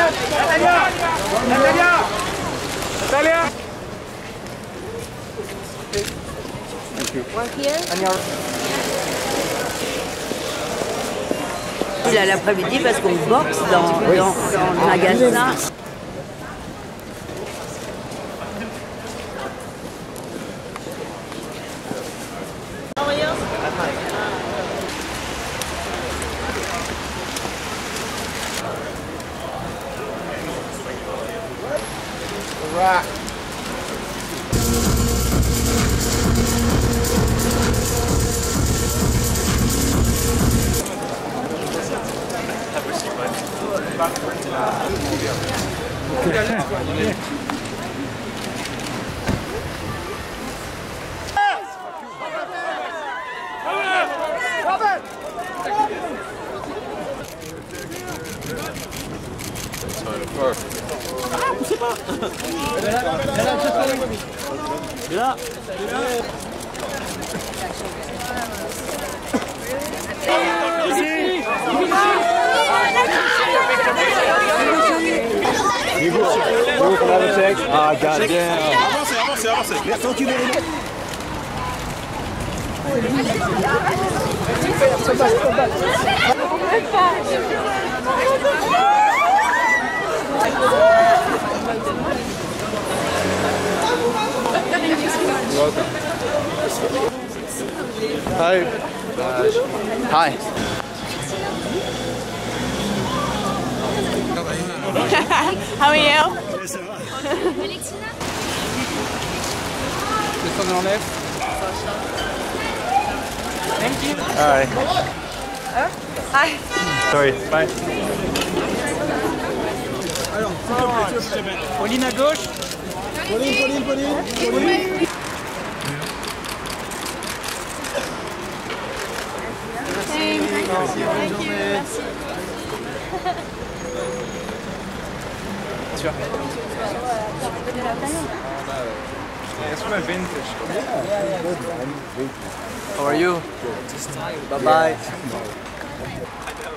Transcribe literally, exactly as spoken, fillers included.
Natalia Natalia Natalia One here. Il a l'après-midi parce qu'on boxe dans, oui. dans, dans le magasin. Right. Ah, poussez pas. Là. Ah, god damn. Avancez, avancez, avancez. Merci, enculé. Hi. Hi. How are you? Just on the left. Thank you. Hi. Huh? Hi. Sorry. Bye. Pauline à gauche. Pauline, Pauline, Pauline. Pauline. Thank you. Thank you. Merci. Sure. It's from a vintage. Yeah, good, man. How are you? Bye bye.